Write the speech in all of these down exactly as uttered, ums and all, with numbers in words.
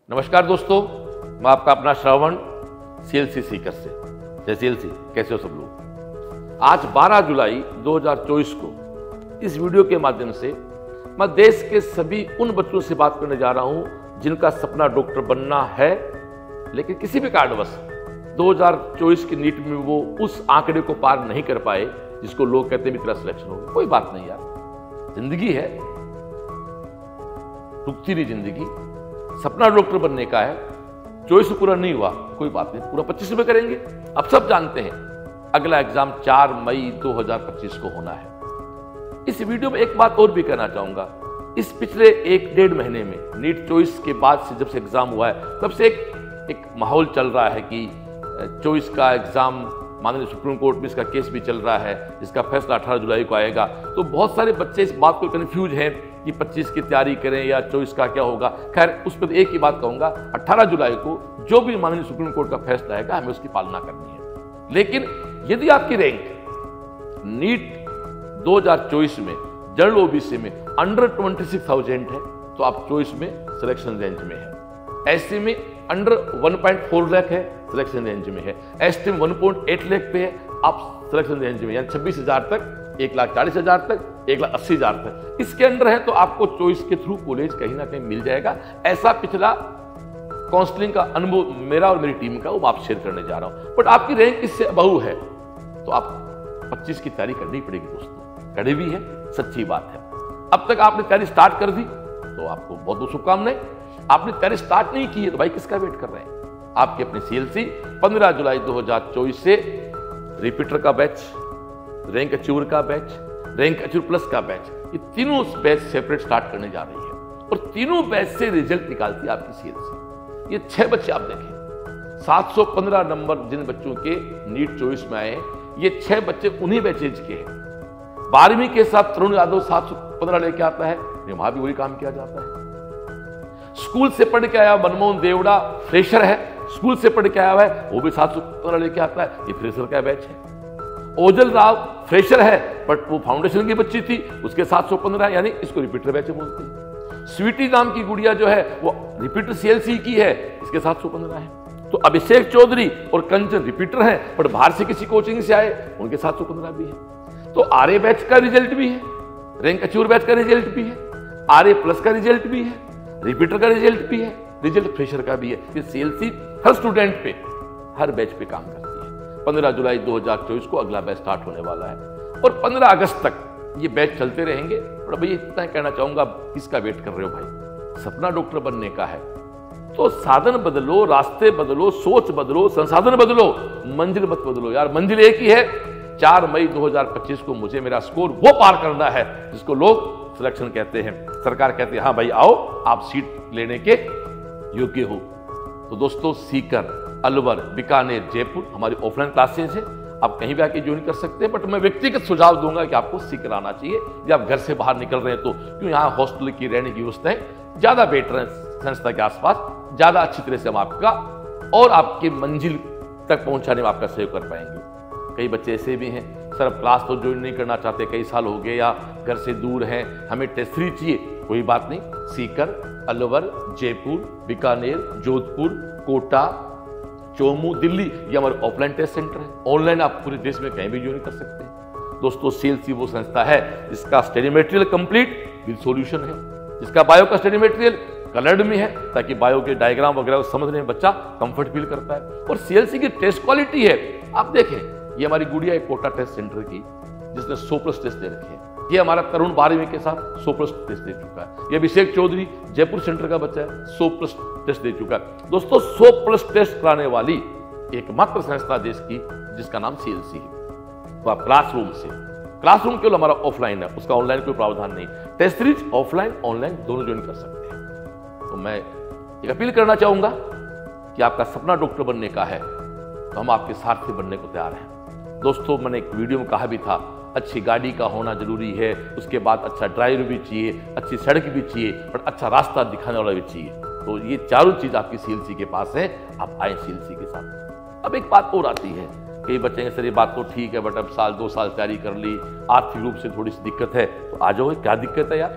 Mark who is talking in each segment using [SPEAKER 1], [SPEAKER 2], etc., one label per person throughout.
[SPEAKER 1] नमस्कार दोस्तों, मैं आपका अपना श्रवण सीएलसी सीकर से। जय सीएलसी, कैसे हो सब लोग। आज बारह जुलाई दो हज़ार चौबीस को इस वीडियो के माध्यम से मैं देश के सभी उन बच्चों से बात करने जा रहा हूं जिनका सपना डॉक्टर बनना है, लेकिन किसी भी कारणवश दो हज़ार चौबीस की नीट में वो उस आंकड़े को पार नहीं कर पाए जिसको लोग कहते हैं तेरा सिलेक्शन हो गया। कोई बात नहीं यार, जिंदगी है, रुकती नहीं जिंदगी। सपना डॉक्टर बनने का है, चौबीस पूरा नहीं हुआ कोई बात नहीं, पूरा पच्चीस में करेंगे। अब सब जानते हैं अगला एग्जाम चार मई दो हज़ार पच्चीस को होना है। इस वीडियो में एक बात और भी कहना चाहूंगा, इस पिछले एक डेढ़ महीने में नीट चौबीस के बाद से जब से एग्जाम हुआ है तब से एक एक माहौल चल रहा है कि चौबीस का एग्जाम, माननीय सुप्रीम कोर्ट में इसका केस भी चल रहा है, इसका फैसला अठारह जुलाई को आएगा। तो बहुत सारे बच्चे इस बात को कंफ्यूज हैं कि पच्चीस की तैयारी करें या चौबीस का क्या होगा। खैर, उस पर एक ही बात कहूंगा, अठारह जुलाई को जो भी माननीय सुप्रीम कोर्ट का फैसला आएगा हमें उसकी पालना करनी है। लेकिन यदि आपकी रैंक नीट दो हज़ार चौबीस में जनरल ओबीसी में अंडर ट्वेंटी सिक्स थाउजेंड है तो आप चौबीस में सिलेक्शन रेंज में है। एससी में under one point four lakh है, सिलेक्शन रेंज में है। एसटी में वन पॉइंट एट लाख पे है, आप सिलेक्शन रेंज में, यानी छब्बीस हजार तक, एक लाख चालीस हजार तक, एक लाख अस्सी हजार तक इसके अंदर है तो आपको चॉइस के थ्रू कॉलेज कहीं ना कहीं मिल जाएगा। ऐसा पिछला काउंसलिंग का अनुभव मेरा और मेरी टीम का वो आप शेयर करने जा रहा हूं। बट आपकी रैंक इससे अबव है तो आप पच्चीस की तैयारी करनी पड़ेगी दोस्तों, कड़ी भी है, सच्ची बात है। अब तक आपने तैयारी स्टार्ट कर दी तो आपको बहुत बहुत शुभकामनाएं। आपने तैयारी स्टार्ट नहीं की है तो भाई किसका वेट कर रहे हैं। आपकी अपनी सीएलसी पंद्रह जुलाई दो हज़ार चौबीस से रिपीटर का बैच, रैंक अचीवर का बैच, रैंक अचीवर प्लस का बैच, ये तीनों बैच सेपरेट स्टार्ट करने जा रही है और तीनों बैच से रिजल्ट निकालती है आपकी सीएलसी। ये छह बच्चे आप देखें, सात सौ पंद्रह नंबर जिन बच्चों के नीट चौबीस में आए, ये छह बच्चे उन्हीं बैचेज के हैं। बारहवीं के साथ तरुण यादव सात सौ पंद्रह लेके आता है, वहां भी वही काम किया जाता है। स्कूल से पढ़ के आया मनमोहन देवड़ा फ्रेशर है, स्कूल से पढ़ के आया हुआ है, वो भी सात सौ पंद्रह लेके आता है, ये फ्रेशर का बैच है। ओजल राव फ्रेशर है बट वो फाउंडेशन की बच्ची थी, उसके सात सौ पंद्रह, यानी इसको रिपीटर बैच बोलते हैं। स्वीटी नाम की गुड़िया जो है वो रिपीटर सीएलसी की है, इसके सात सौ पंद्रह है। तो अभिषेक चौधरी और कंचन रिपीटर हैं बट बाहर से किसी कोचिंग से आए, उनके सात सौ पंद्रह भी है। तो आरए बैच का रिजल्ट भी है, रैंक अचीवर बैच का रिजल्ट भी है, आरए प्लस का रिजल्ट भी है, रिपीटर का रिजल्ट भी है, रिजल्ट फ्रेशर का भी है। ये सीएलसी हर स्टूडेंट पे, हर बैच पे काम करती है। पंद्रह जुलाई दो हज़ार चौबीस को अगला बैच स्टार्ट होने वाला है और पंद्रह अगस्त तक ये बैच चलते रहेंगे। और भैया इतना कहना चाहूंगा, किसका वेट कर रहे हो भाई। सपना डॉक्टर बनने का है तो साधन बदलो, रास्ते बदलो, सोच बदलो, संसाधन बदलो, मंजिल मत बदलो यार। मंजिल एक ही है, चार मई दो हज़ार पच्चीस को मुझे मेरा स्कोर वो पार करना है जिसको लोग सिलेक्शन कहते हैं, सरकार कहती है हाँ भाई आओ आप सीट लेने के योग्य हो। तो दोस्तों, सीकर, अलवर, बीकानेर, जयपुर हमारी ऑफलाइन क्लासेज है, आप कहीं भी आके ज्वाइन कर सकते हैं। बट मैं व्यक्तिगत सुझाव दूंगा कि आपको सीकर आना चाहिए। जब आप घर से बाहर निकल रहे हैं तो क्यों, यहाँ हॉस्टल की रहने की व्यवस्था है, ज्यादा बेटर है संस्था के आसपास, ज्यादा अच्छी तरह से हम आपका और आपके मंजिल तक पहुंचाने में आपका सहयोग कर पाएंगे। कई बच्चे ऐसे भी हैं, सर अब क्लास तो ज्वाइन नहीं करना चाहते, कई साल हो गए या घर से दूर हैं, हमें टेस्ट थ्री चाहिए। कोई बात नहीं, सीकर, अलवर, जयपुर, बीकानेर, जोधपुर, कोटा, चोमू, दिल्ली, ये हमारे ऑफलाइन टेस्ट सेंटर है। ऑनलाइन आप पूरे देश में कहीं भी ज्वाइन कर सकते हैं। दोस्तों, सीएलसी वो संस्था है जिसका study material complete with solution है, जिसका बायो का स्टडी मटेरियल कलर्ड में है ताकि बायो के डायग्राम वगैरह समझने में बच्चा कंफर्ट फील करता है। और सीएलसी की टेस्ट क्वालिटी है, आप देखें, ये हमारी गुड़िया एक कोटा टेस्ट सेंटर की जिसने सौ प्लस टेस्ट दे रखे हैं। ये हमारा तरुण बारहवीं के साथ सौ प्लस टेस्ट दे चुका है। ये अभिषेक चौधरी जयपुर सेंटर का बच्चा है, सौ प्लस टेस्ट दे चुका है। दोस्तों, सौ प्लस टेस्ट कराने वाली एकमात्र संस्था देश की जिसका नाम सीएलसी है। तो आप क्लासरूम से, क्लासरूम केवल हमारा ऑफलाइन है, उसका ऑनलाइन कोई प्रावधान नहीं। टेस्ट सीरीज ऑफलाइन ऑनलाइन दोनों ज्वाइन कर सकते हैं। तो मैं एक अपील करना चाहूंगा कि आपका सपना डॉक्टर बनने का है तो हम आपके सारथी बनने को तैयार हैं। दोस्तों, मैंने एक वीडियो में कहा भी था, अच्छी गाड़ी का होना जरूरी है, उसके बाद अच्छा ड्राइवर भी चाहिए, अच्छी सड़क भी चाहिए, और अच्छा रास्ता दिखाने वाला भी चाहिए। तो ये चारों चीज आपकी सीएलसी के पास है, आप आए सीएलसी के साथ। अब एक बात और आती है, कई बच्चे हैं सर ये बात तो ठीक है बट अब साल दो साल तैयारी कर ली, आर्थिक रूप से थोड़ी सी दिक्कत है, तो आ जाओ, क्या दिक्कत है यार,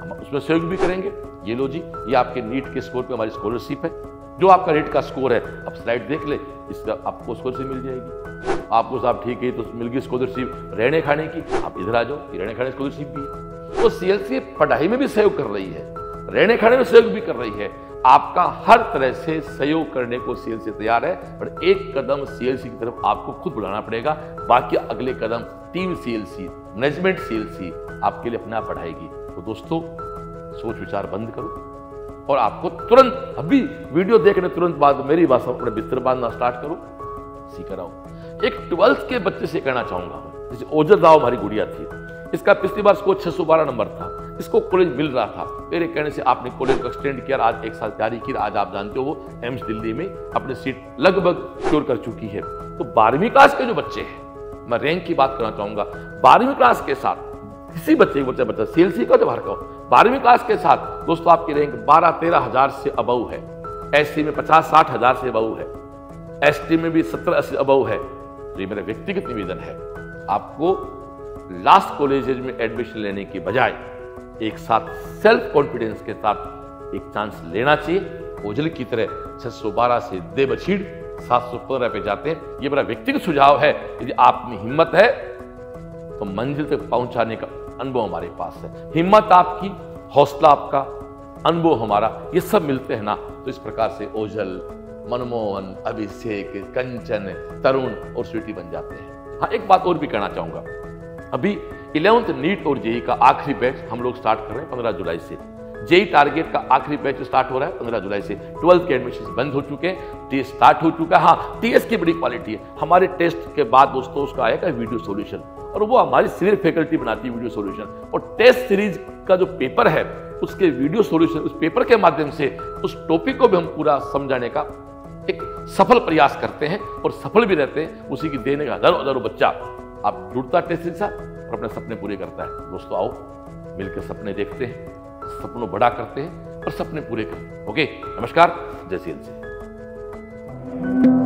[SPEAKER 1] हम उसमें सहयोग भी करेंगे। ये लो जी, ये आपके नीट के स्कोर पे हमारी स्कॉलरशिप है। जो आपका नीट का स्कोर है, आप स्लाइड देख ले, इसका आपको स्कॉलरशिप मिल जाएगी। आपको साहब ठीक है तो मिल गई स्कॉलरशिप रहने खाने की, आप इधर आ जाओ, ये रहने खाने स्कॉलरशिप भी है। तो सीएलसी पढ़ाई में भी सहयोग कर रही है, रहने खाने में सहयोग भी कर रही है। आपका हर तरह से सहयोग करने को सीएलसी तैयार है, पर एक कदम सीएलसी की तरफ आपको खुद बढ़ाना पड़ेगा। बाकी अगले कदम टीम सीएलसी, मैनेजमेंट सीएलसी आपके लिए अपना बढ़ाएगी। तो दोस्तों, सोच विचार बंद करो और आपको तुरंत अभी वीडियो देखने तुरंत बाद मेरी बात अपने बिस्तर बांधना स्टार्ट करो, सीख रहा हूं। एक ट्वेल्थ के बच्चे से कहना चाहूंगा, जैसे ओजर राव हमारी गुड़िया थी, इसका पिछली बार स्कोर छह सौ बारह नंबर था, इसको कॉलेज मिल रहा था। मेरे कहने से आपने कॉलेज को एक्सटेंड किया, आज एक साल तैयारी की, आज आप जानते हो वो एम्स दिल्ली में अपनी सीट लगभग सिक्योर कर चुकी है। तो बारहवीं क्लास के जो बच्चे हैं, मैं रैंक की बात करना चाहूंगा, बारहवीं क्लास के साथ किसी बच्चे बच्चा बच्चा सीएलसी का जो बाहर का बारहवीं क्लास के साथ दोस्तों आपकी रैंक बारह तेरह हजार से अबव है, एससी में पचास साठ हजार से अबव है, एसटी में भी सत्तर अस्सी अबव है। तो ये मेरा व्यक्तिगत निवेदन है, आपको लास्ट कॉलेजेज में एडमिशन लेने की बजाय एक साथ सेल्फ कॉन्फिडेंस के साथ एक चांस लेना चाहिए। ओझल की तरह छह सौ बारह से दे बछीड़ सात सौ पंद्रह पे जाते हैं। ये मेरा व्यक्तिगत सुझाव है। यदि आप में हिम्मत है तो मंजिल तक पहुंचाने का अनुभव हमारे पास है। हिम्मत आपकी, हौसला आपका, अनुभव हमारा, ये सब मिलते हैं ना, तो इस प्रकार से ओझल, मनमोहन, अभिषेक, कंचन, तरुण और स्वीटी बन जाते हैं। हाँ, एक बात और भी कहना चाहूंगा, अभी इलेवेंथ नीट और जेई का आखिरी बैच हम लोग स्टार्ट कर रहे हैं पंद्रह जुलाई से। जेई टारगेट का आखिरी बैच स्टार्ट हो रहा है पंद्रह जुलाई से। ट्वेल्थ के एडमिशन बंद हो चुके हैं, टेस्ट स्टार्ट हो चुका है। हाँ, टीएस की बड़ी क्वालिटी है, हमारे टेस्ट के बाद दोस्तों उसका आएगा वीडियो सॉल्यूशन, और वो हमारी सीनियर फैकल्टी बनाती है वीडियो सॉल्यूशन। और टेस्ट सीरीज का जो पेपर है उसके वीडियो सॉल्यूशन, उस पेपर के माध्यम से उस टॉपिक को भी हम पूरा समझाने का एक सफल प्रयास करते हैं और सफल भी रहते हैं। उसी की देने का हजारों हजारों बच्चा आप जुड़ता टेस्ट सीरीज और अपने सपने पूरे करता है। दोस्तों आओ मिलकर सपने देखते हैं, सपनों बड़ा करते हैं और सपने पूरे करते हैं। ओके, नमस्कार, जय सीएलसी।